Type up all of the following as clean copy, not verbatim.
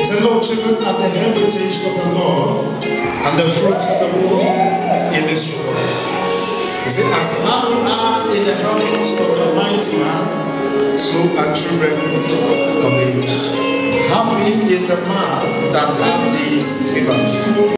Say, Lord, children are the heritage of the Lord and the fruit of the womb in this world. He said, as men are in the house of the mighty man, so are children of the youth. Happy is the man that has this river.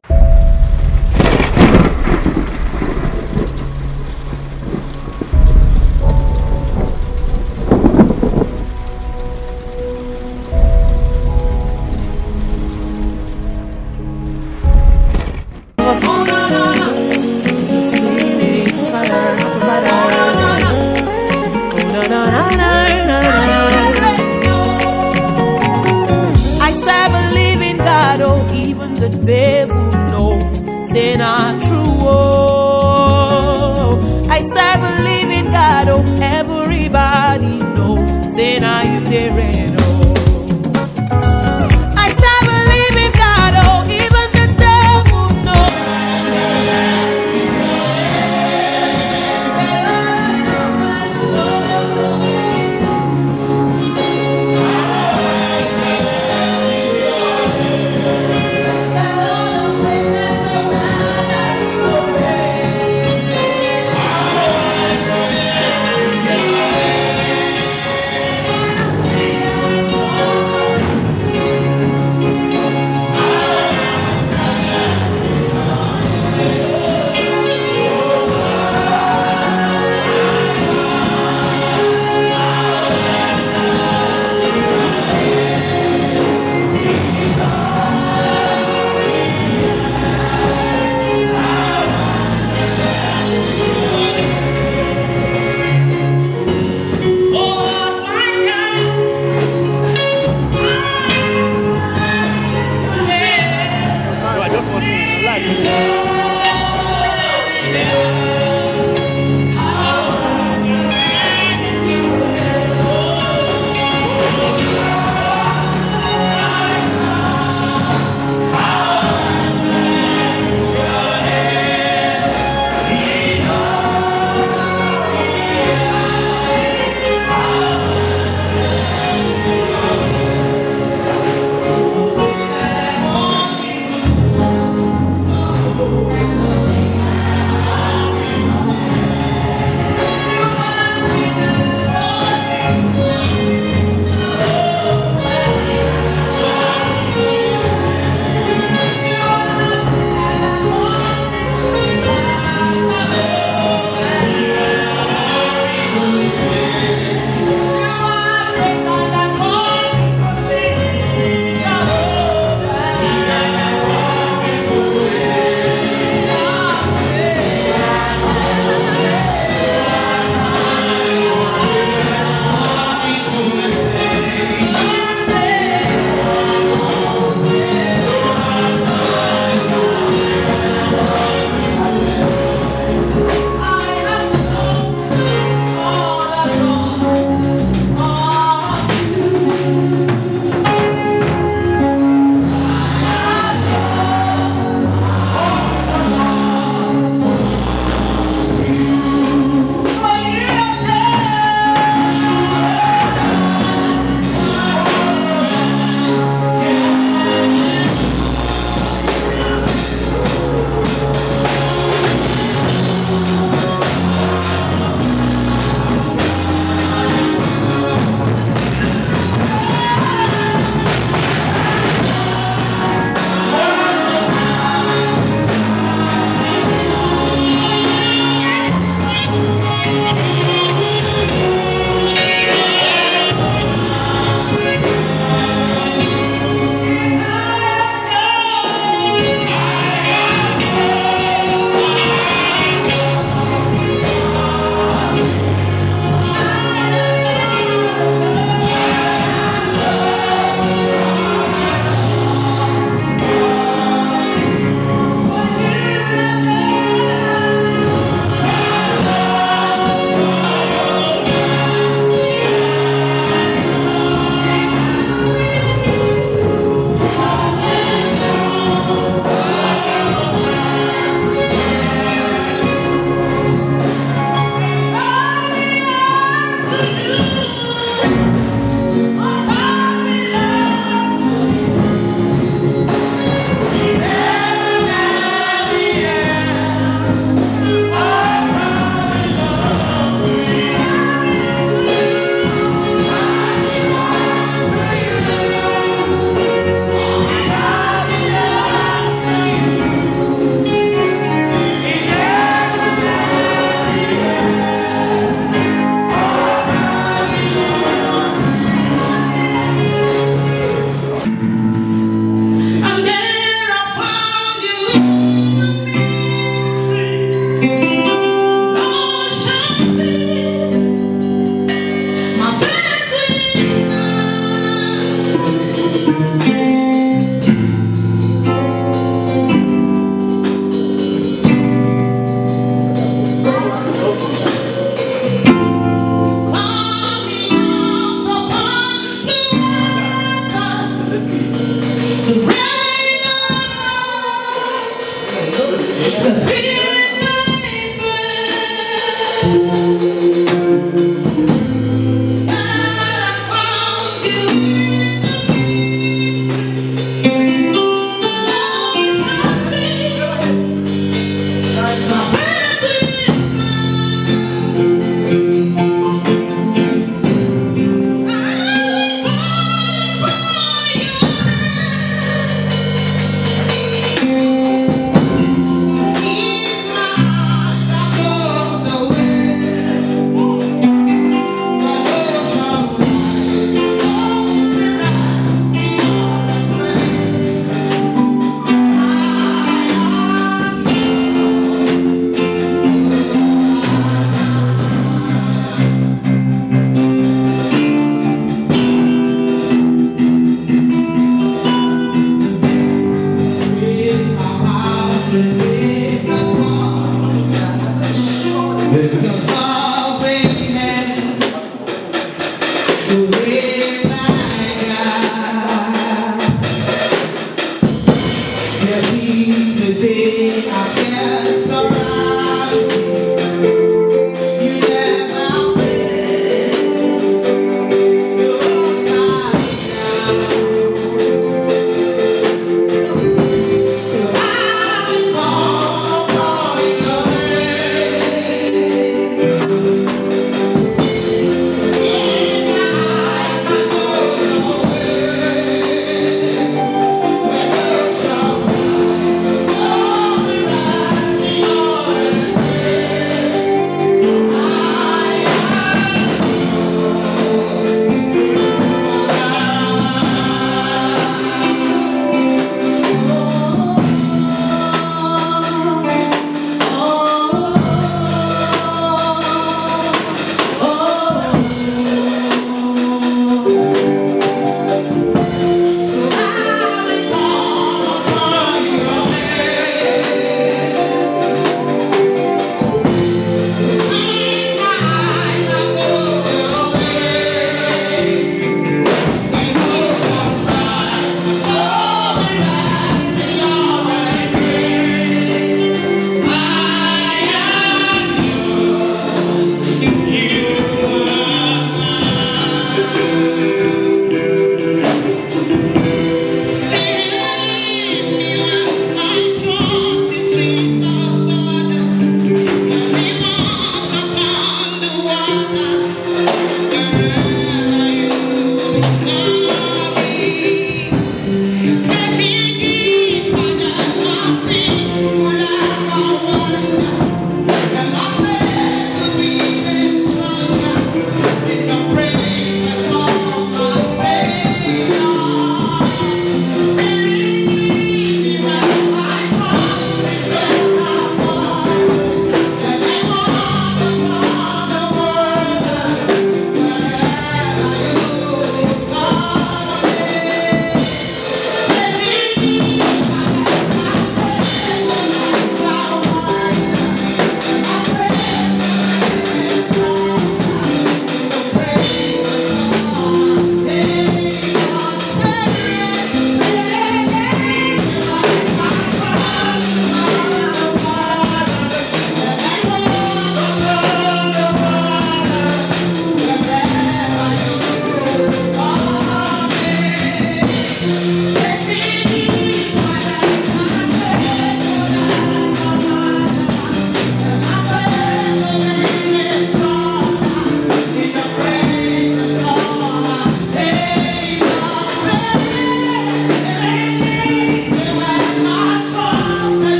The devil knows, say not true. Oh, I serve a living God. Oh, everybody knows, say now you the reign. Oh, I serve a living God. Oh, even the devil knows.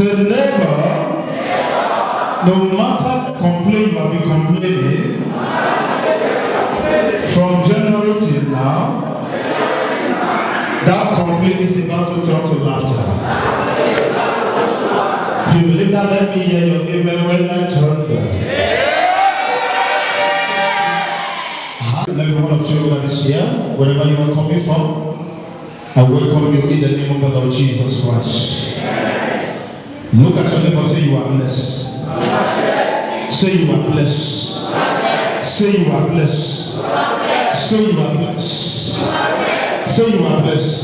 Say never, no matter complaint you have been complaining from January till now, that complaint is about to turn to laughter. If you believe that, let me hear your amen when I turn back. Every one of you that is here, wherever you are coming from, I welcome you in the name of the Lord Jesus Christ. Look at your neighbor and say you are blessed. Say you are blessed. Say you are blessed. Say you are blessed. Say you are blessed.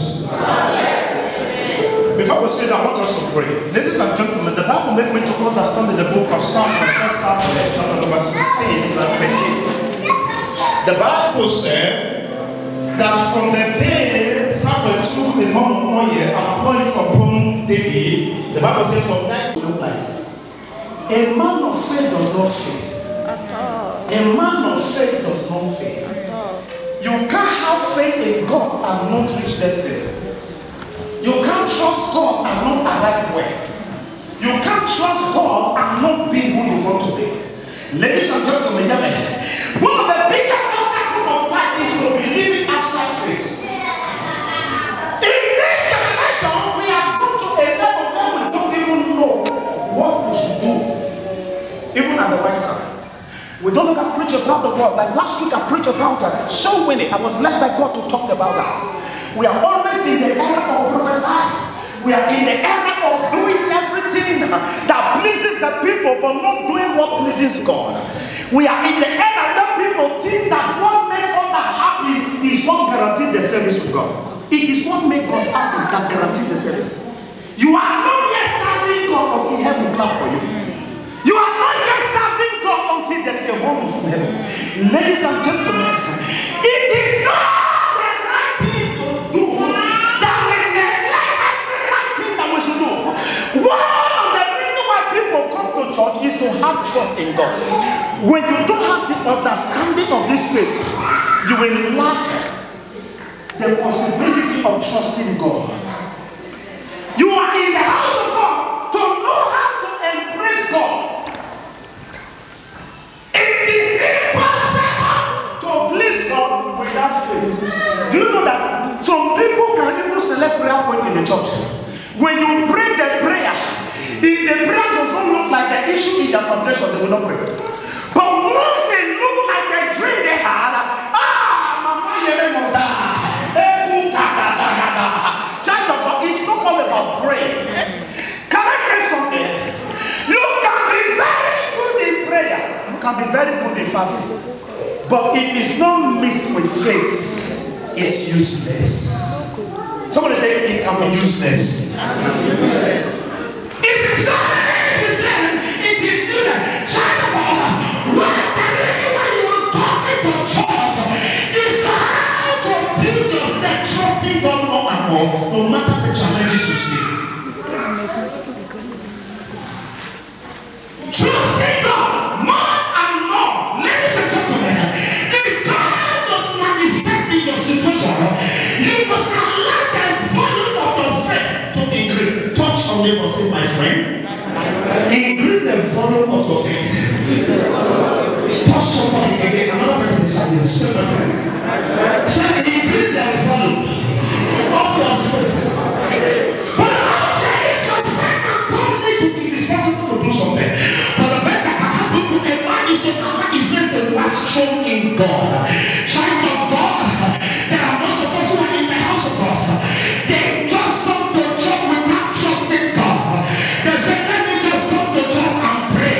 Before we say that, I want us to pray. Ladies and gentlemen, the Bible made me to understand in the book of Psalm, chapter number 16, verse 13. The Bible said that from the day Samuel took the horn of oil and poured it upon David, the Bible said from that to look like a man of faith does not fail. A man of faith does not fail. You can't have faith in God and not reach destiny. You can't trust God and not arrive well. You can't trust God and not be who you want to be. Ladies and gentlemen, one of the biggest obstacles of life is to be living outside faith. In this generation, we have come to a level where we don't even know what we should do, even at the right time. We don't look at preach about the world. Like last week I preached about soul winning. I was led by God to talk about that. We are always in the era of prophesying. We are in the era of doing everything that pleases the people but not doing what pleases God. We are in the era that people think that what makes others happy is what guarantees the service of God. It is what makes us happy that guarantees the service. You are not yet serving God until heaven clap for you. You are not yet serving God until there is a word from heaven. Ladies and gentlemen, it is not the right thing to do that we neglect the right thing that we should do. One of the reasons why people come to church is to have trust in God. When you don't have the understanding of this faith, you will lack the possibility of trusting God. You are in the house of God to know how to embrace God. It is impossible to please God without faith. Do you know that some people can even select prayer point in the church? When you pray the prayer, if the prayer does not look like the issue in the foundation, they will not pray. But once they look like the dream they had, Mama Yere must die. Child of God, it's not all about praying. Can I tell something? You can be very good in prayer. You can be very good in fasting. But if it's not mixed with faith, it's useless. Somebody say it can be useless. If it's not mixed with faith, it is useless. Child of God, one of the reasons why you want to come into church is to how to build yourself trusting God more and more, no matter the challenges you see. Trusting God more and more. Ladies and gentlemen, if God does manifest in your situation, you must allow the volume of your faith to increase. Touch on neighbor, say my friend. Increase the volume of your faith. Touch somebody again. Another person beside you. Say my friend. Say increase the volume of your faith. But I will say it's your faith and community. It is possible to do something. But the best that can happen to a man is to allow his faith to last strong in God. Child of God, there are most of us who are in the house of God. They just come to church without trusting God. They say, let me just come to church and pray.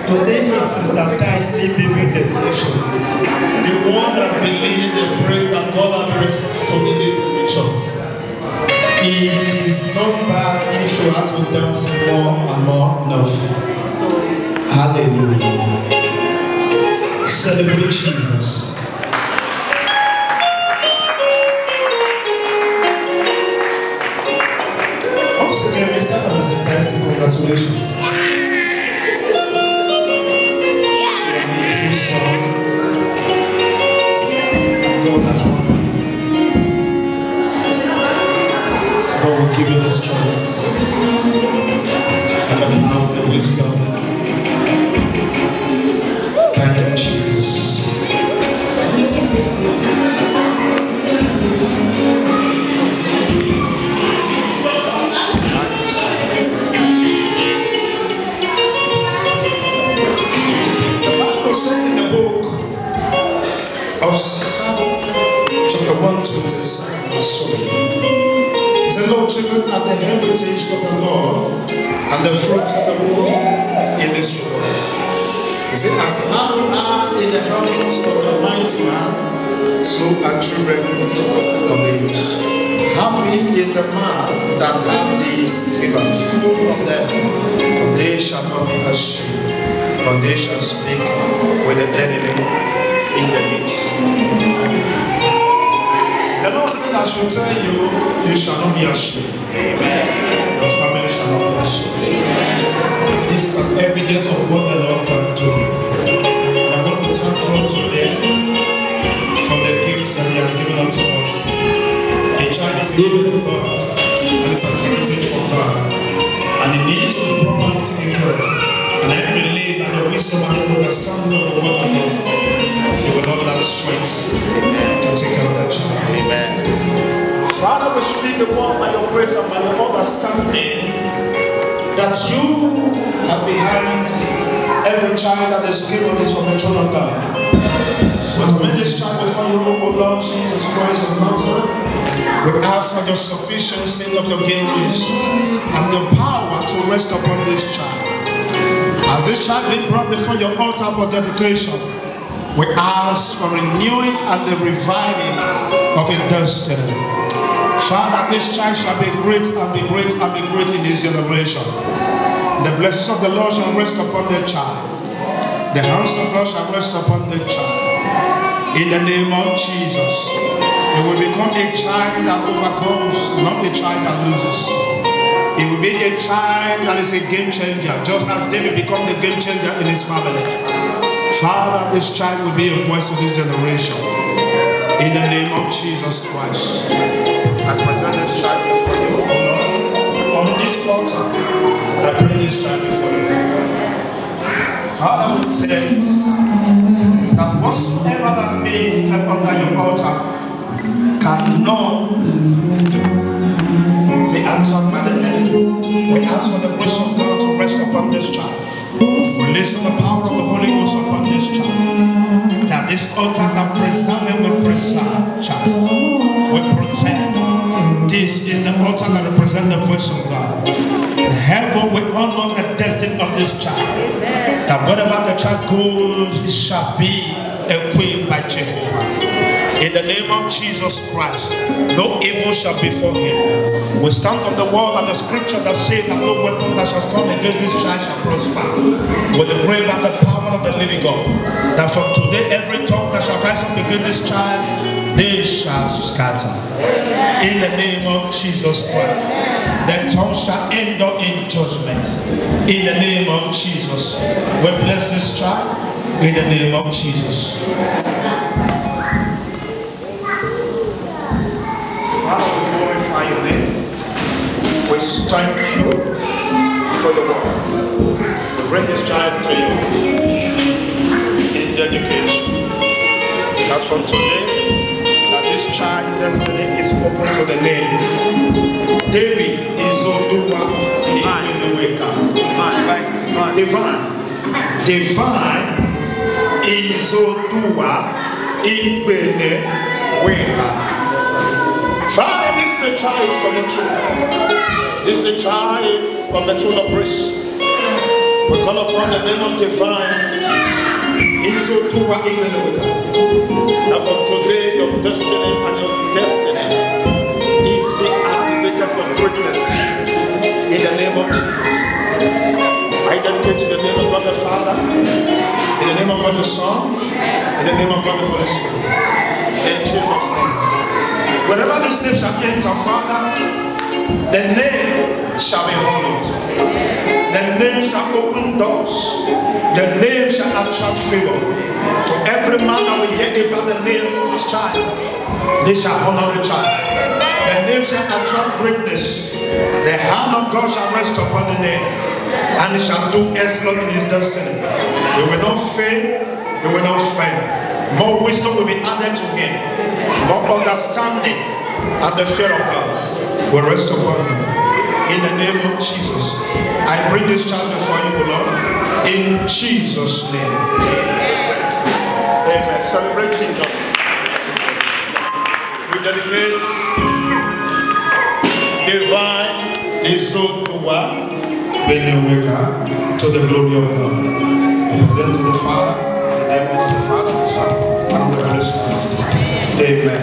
Today is Mr. Tyson baby dedication. The one that has been leading the praise that God has responded to in this dedication. It is not bad if you have to dance more and more enough. Hallelujah. Celebrate Jesus. Once again, Mr. and Mrs. Tyson, congratulations. God has won you. God will give you the strength and the power and the wisdom. Thank you, Jesus. The Bible said in the book of Psalm chapter 127 and so he said, Lord, children are the heritage of the Lord and the fruit of the womb in this world. He said, as hand are in the hands of the mighty man, so are children of the youth. Happy is the man that hath these women full of them, for they shall not be ashamed, but they shall speak with the enemy in the midst. The Lord said, I should tell you, you shall not be ashamed. Your family shall not be ashamed. This is an evidence of what the Lord can do. And I want to thank God today for the gift that He has given unto us. A child is a gift from God, and it's an heritage from God. And it needs to be properly taken care of. And I believe that the wisdom and the understanding of the word of God, you will not lack strength to take care of that child. Amen. Father, we speak the word by your grace and by your understanding that you are behind every child that is given this from the throne of God. We commend this child before you, O Lord Jesus Christ of Nazareth. We ask for your sufficiency of your grace and the power to rest upon this child. As this child being brought before your altar for dedication, we ask for renewing and the reviving of a destiny. Father, this child shall be great and be great and be great in this generation. The blessings of the Lord shall rest upon the child. The hands of God shall rest upon the child. In the name of Jesus, it will become a child that overcomes, not a child that loses. It will be a child that is a game changer, just as David became the game changer in his family. Father, this child will be a voice of this generation. In the name of Jesus Christ, I present this child before you, O Lord. On this altar, I bring this child before you. Father, we say that whatsoever that's being kept under your altar cannot be answered by the enemy. We ask for the grace of God to rest upon this child. Release the power of the Holy Ghost upon this child. That this altar that preserve him will preserve child. Will protect. This is the altar that represents the voice of God. The heaven will honor the destiny of this child. That wherever the child goes, it shall be equipped by Jehovah. In the name of Jesus Christ, no evil shall befall him. We stand on the wall of the scripture that says that no weapon that shall form against this child shall prosper. With the grave and the power of the living God, that from today every tongue that shall rise up against this child, they shall scatter. In the name of Jesus Christ, the tongue shall end up in judgment. In the name of Jesus, we bless this child. In the name of Jesus. We thank you for the work. We bring this child to you in dedication. That from today, that this child's destiny is open to the name. David is Oduwa Ibenuweka. Divine is Oduwa Ibenuweka. Father, this is a child from the throne. This is a child from the throne of grace. We call upon the name of divine. Isotuwa Imenoweka. Now from today, your destiny and your destiny is being activated for greatness. In the name of Jesus. I dedicate to the name of God the Father, in the name of God the Son, in the name of God the Holy Spirit. In Jesus' name. Wherever this name shall enter, Father, the name shall be honored. The name shall open doors. The name shall attract favor. For every man that will hear about the name of this child, they shall honor the child. The name shall attract greatness. The hand of God shall rest upon the name, and he shall do exploit in his destiny. He will not fail. He will not fail. More wisdom will be added to him. More understanding and the fear of God will rest upon him. In the name of Jesus, I bring this child before you, Lord. In Jesus' name. Amen. Celebrate Jesus. We dedicate divine Isotuwa Imenoweka to the glory of God. I present to the Father, in the name of the Father, the Son, and the Holy Spirit. Amen.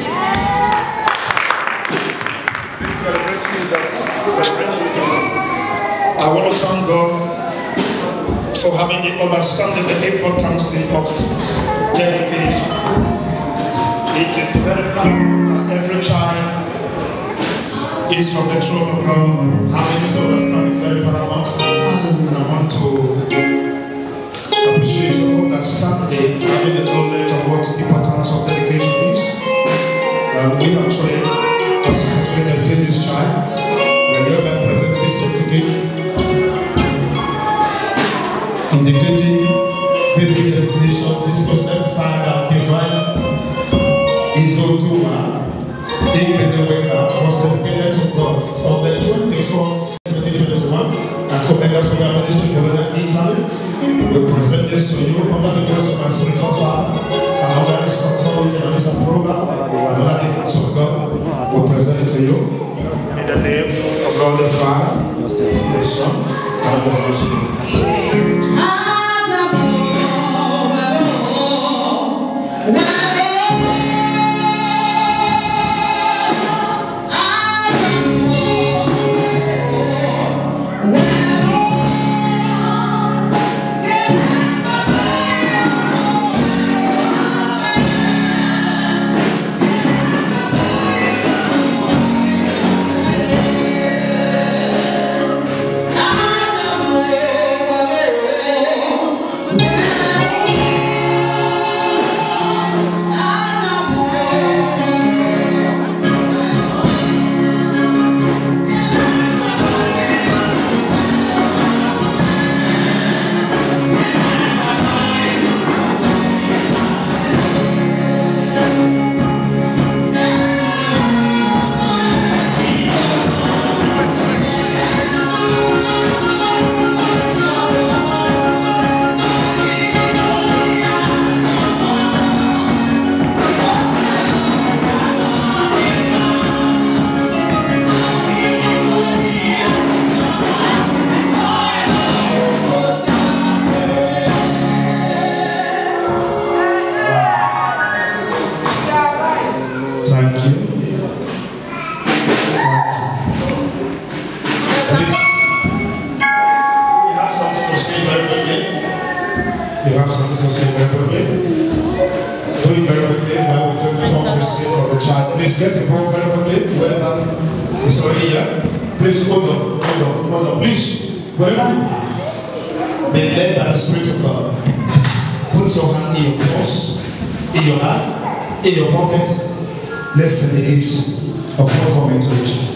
Please celebrate Jesus. Celebrate Jesus. I want to thank God for having the understanding the importance of dedication. It is very important that every child is from the throne of God. Having this understanding is very paramount. And I want to appreciate your understanding, having the knowledge of what the importance of dedication is. We actually have successfully dedicated this child. We are hereby present this certificate indicating the dedication. This was certified that divine Isotuwa Imenoweka was dedicated to God on the 24th, 2021 at Commander for the Ministry of Italy. We present this to you under the grace of my spiritual father and under his authority and his approval and under the grace of God. We present it to you in the name of God the Father, the Son, and the Holy Spirit. In your pockets, let's send the gift of welcome to the church.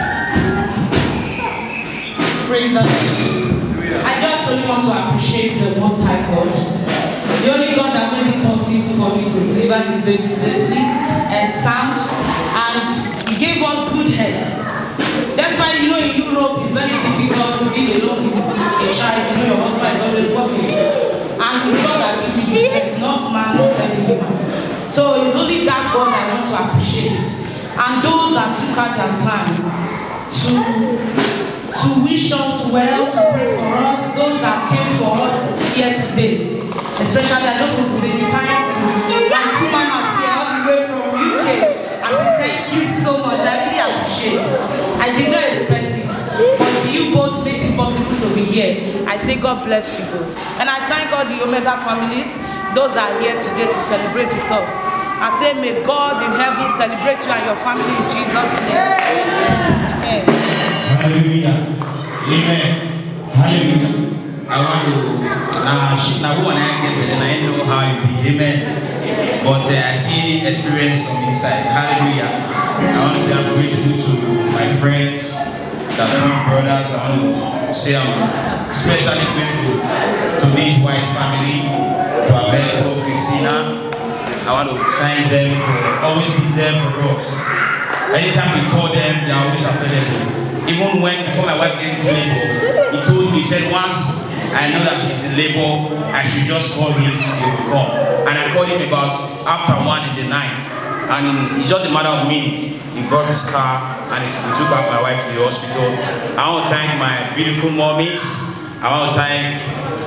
Praise the Lord. I just only want to appreciate the Most High God, the only God that made it possible for me to deliver this baby safely and sound, and He gave us good health. That's why in Europe it's very difficult to be alone with a child. Your husband is always working, and it's God that gives you, not man, not any woman. So it's only that God I want to appreciate. And those that took out their time to to wish us well, to pray for us, those that came for us here today. Especially, I just want to say thank you to my two mamas here all the way from UK. I say thank you so much. I really appreciate it. I did not expect it, but you both made it possible to be here. I say God bless you both. And I thank all the Omega families, those that are here today to celebrate with us. I say may God in heaven celebrate you and your family in Jesus' name. Amen. Hallelujah. Amen. Hallelujah. I want to now who and I get better and I know how it be. Amen. But I still experience from inside. Hallelujah. I want to say I'm grateful to my friends, that my brothers. I want to say I'm especially grateful to this white family, to Alberto, Christina. I want to thank them for always being there for us. Anytime we call them, they are always available. Even when, before my wife came into labor, he told me, he said, once I know that she's in labor, I should just call him, he will come. And I called him about after 1 in the night. And it's just a matter of minutes. He brought his car and we took back my wife to the hospital. I want to thank my beautiful mommies. I want to thank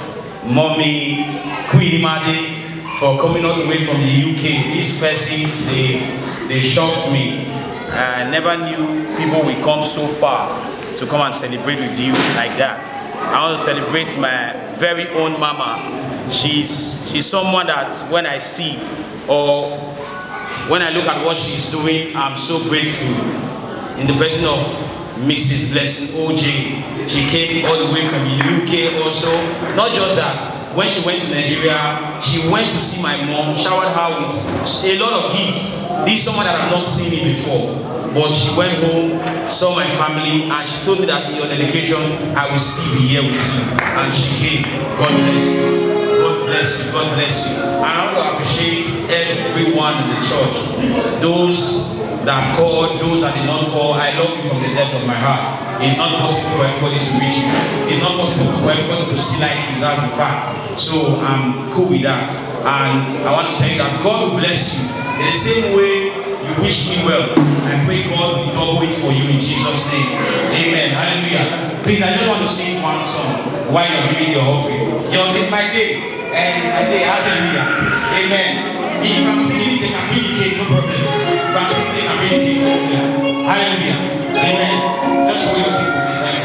Mommy Queen Imade for coming all the way from the UK. These persons, they shocked me. I never knew people would come so far to come and celebrate with you like that. I want to celebrate my very own mama. She's someone that when I see or when I look at what she's doing, I'm so grateful. In the person of Mrs. Blessing OJ, she came all the way from the UK also. Not just that. When she went to Nigeria, she went to see my mom, showered her with a lot of gifts. This is someone that I've not seen me before. But she went home, saw my family, and she told me that in your dedication, I will still be here with you. And she came. God bless you. God bless you. God bless you. And I want to appreciate everyone in the church. Those that called, those that did not call, I love you from the depth of my heart. It's not possible for everybody to reach you. It's not possible for everybody to still like you. That's the fact. So I'm cool with that. And I want to tell you that God will bless you. In the same way you wish me well, I pray God will double it for you in Jesus' name. Amen. Hallelujah. Please, I just want to sing one song while you're giving your offering. Yours is my day, and it's my day. Hallelujah. Amen. If I'm singing it, they can bring the cake, no problem. If I'm singing, they can bring the cake, no problem. Hallelujah. Amen. That's what you're looking for me. Thank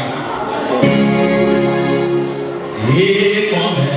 you. Amen.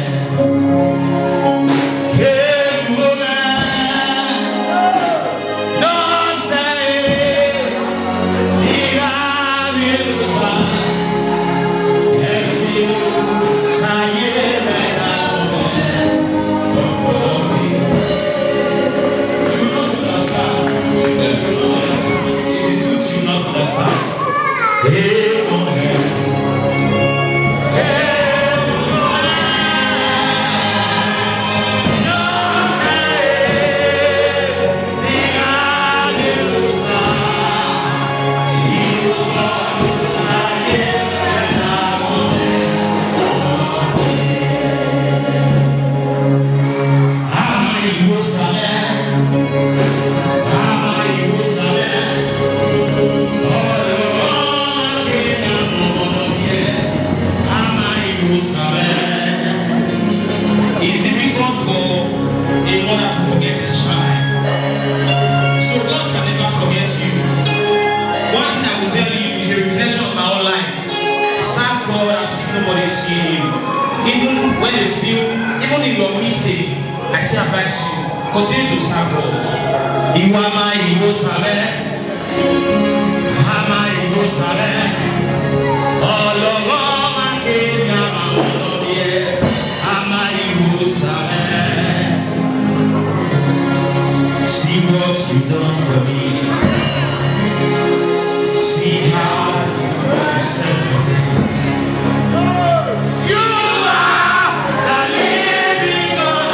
Continue to serve God. Iwama Iwo Same, Hama Iwo Same, Olowo Makenya Maolobie, Hama Iwo Same. See what you've done for me. See how you set me free. You are the living God.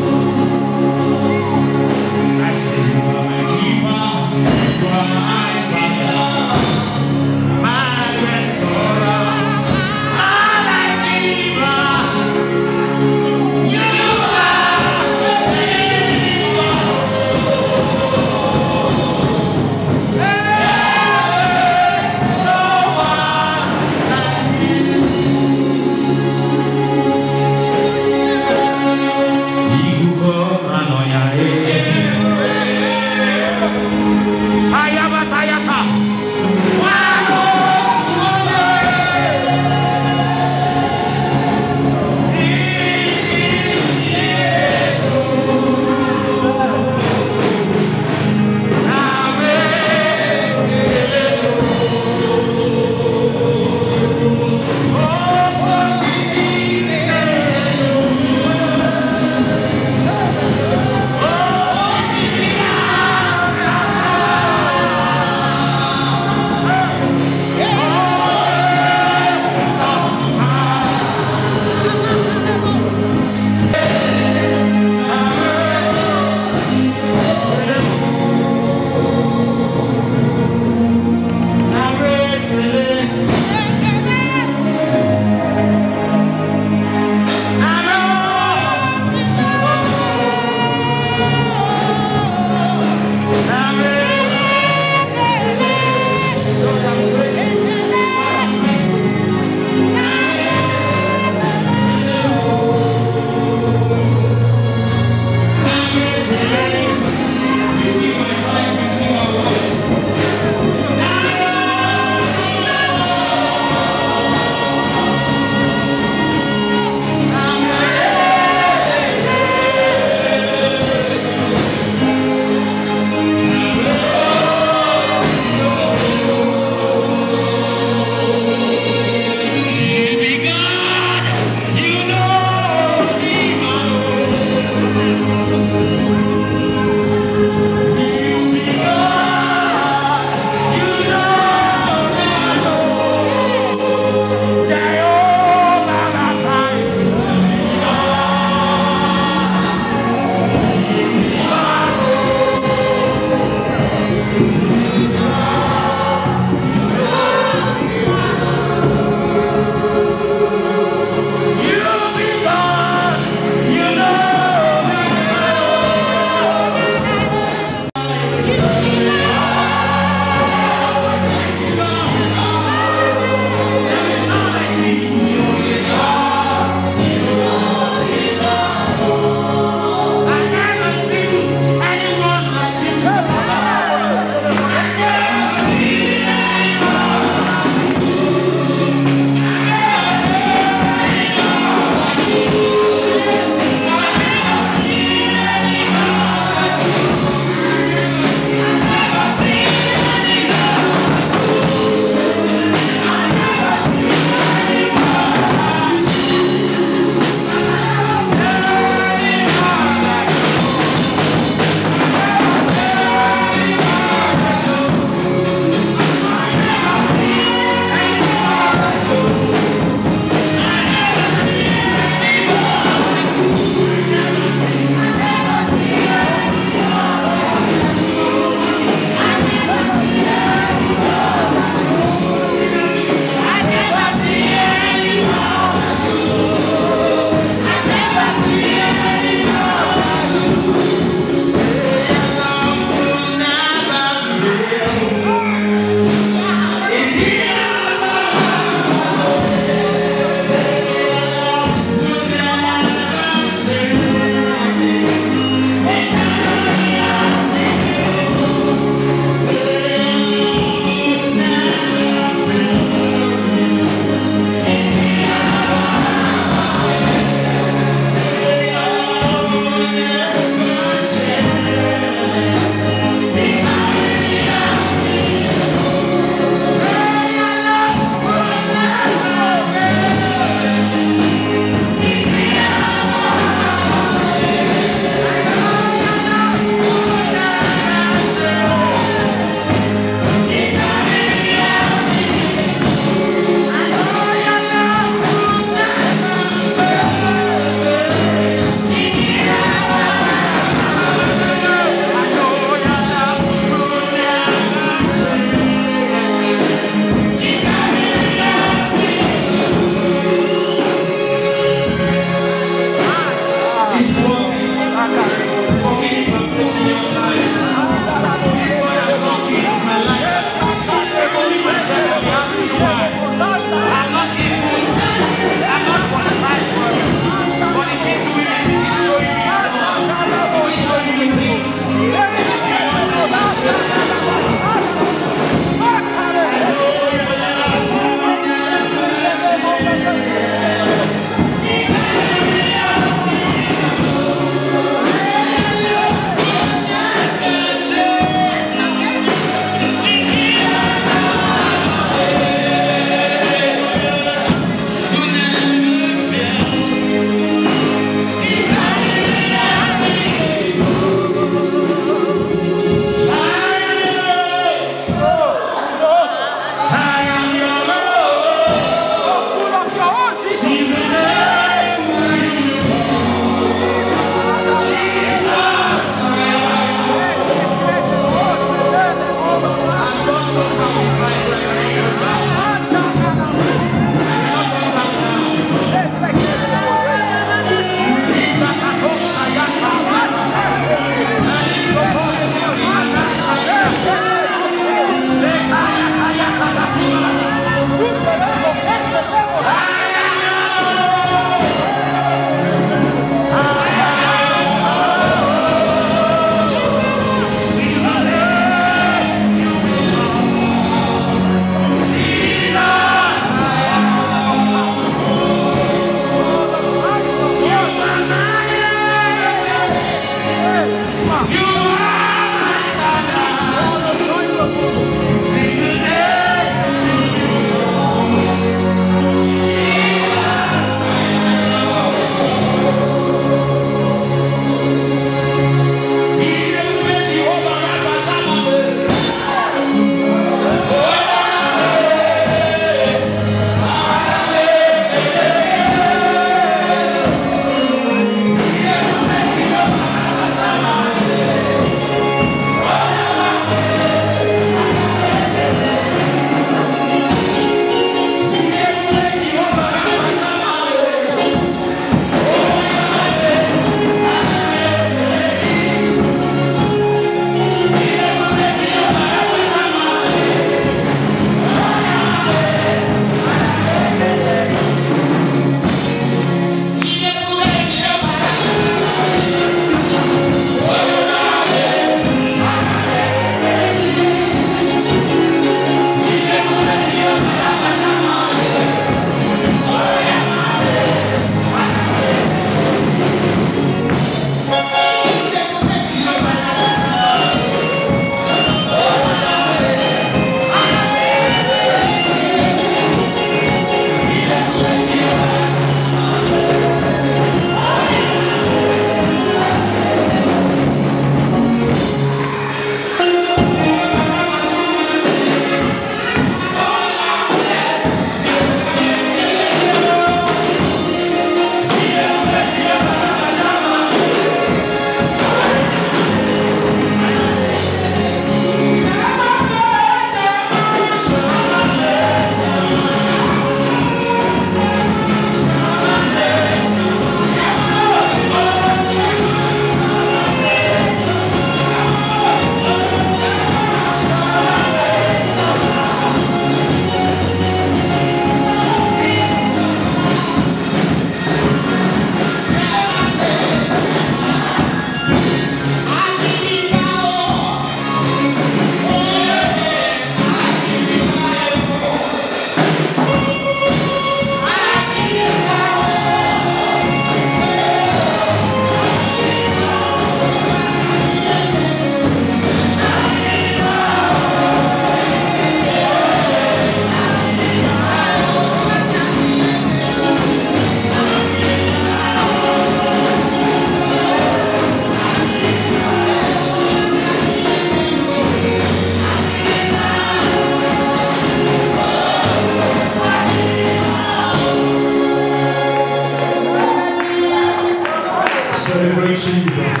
Celebrate Jesus.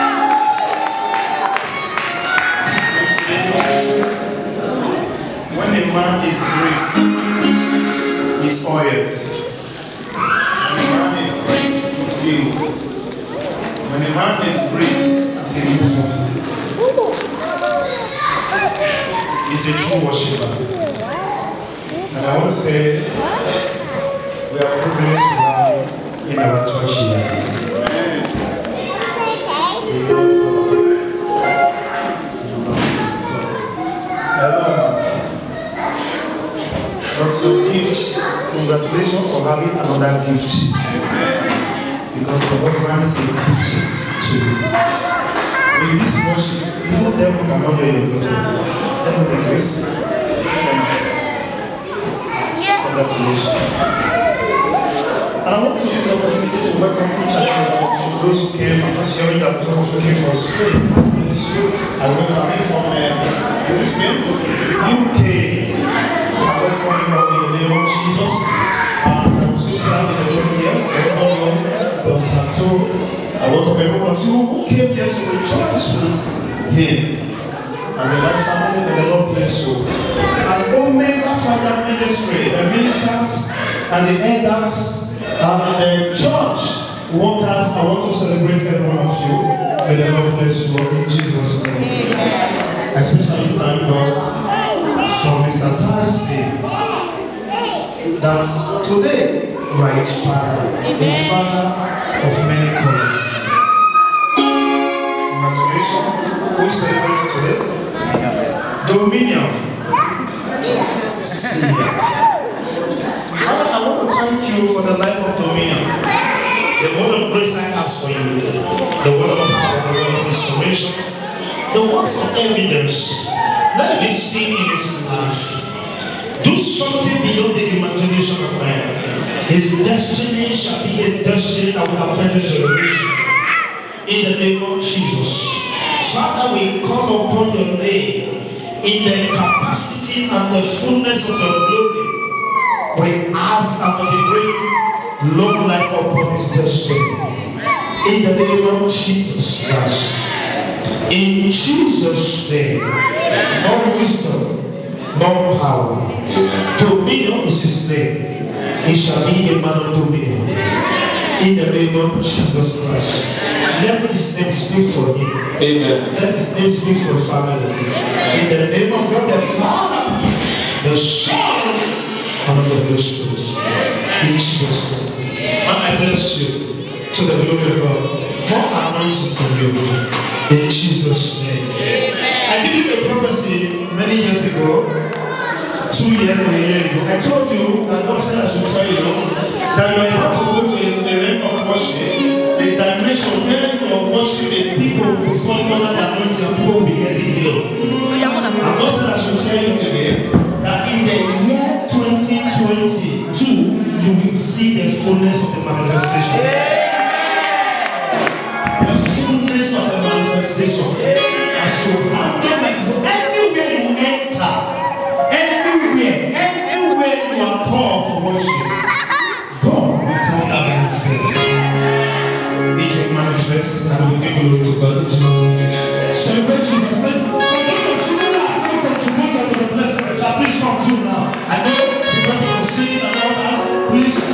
When a man is graced, he's oiled. When a man is graced, he's filled. When a man is graced, he's a user. He's a true worshiper. And I want to say, we are privileged to have in our church here. That's your gift. Congratulations for having another gift. Because the husband is a gift to you. With this worship, even the devil cannot hear your voice. Devil be grace. Congratulations. And I want to use the opportunity to welcome each and every one of you, those who came. I'm just hearing that some of you came from Spain. This is you. I welcome you from UK. I welcome you all in the name of Jesus. I'm so glad that you're here. I welcome you from Santo. I welcome every one of you who came here to rejoice with him. And the life family, may the Lord bless you. And Omega Father Ministry, the ministers and the elders and the church workers, I want to celebrate every one of you. May the Lord bless you in Jesus' name. I especially thank God for Mr. Tarsi that today you are a father of many colors. Congratulations. Who celebrates today? Dominion. See. Father, I want to thank you for the life of Dominion. The word of grace I ask for you. The word of power, the word of restoration. The words of evidence. Let it be seen in his life. Do something beyond the imagination of man. His destiny shall be a destiny that will affect his generation. In the name of Jesus. Father, we call upon your name in the capacity and the fullness of your glory. We ask and to bring long life upon his destiny. In the name of Jesus Christ. In Jesus' name. More wisdom, more power. Dominion is his name. He shall be a man of dominion. In the name of Jesus Christ. Let his name speak for him. Amen. Let his name speak for his family. In the name of God the Father, the Son, and of the Holy Spirit. In Jesus' name. And I bless you to the glory of God. More anointing from you. In Jesus' name. I gave you a prophecy many years ago. 2 years and a year ago. I told you that God said I should tell you that you are about to go to a realm of worship, a dimension where your worship and people will fall under the anointing and people will be getting healed. And God said I should tell you again that in the year 2022 you will see the fullness of the manifestation. The fullness of the manifestation. As you have anywhere you enter, anywhere you are called for worship, God will come down by himself. It will manifest and we will give glory to God in Jesus' name. Celebrate Jesus. For those of you who have not contributed to the blessing of the church, please come through now. I know because of the singing and all that, please do.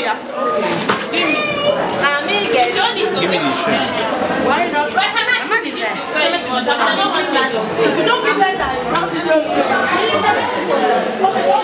Gloria. Give me. Give me the shirt. Why not? I'm not there. I don't want to. You don't give that.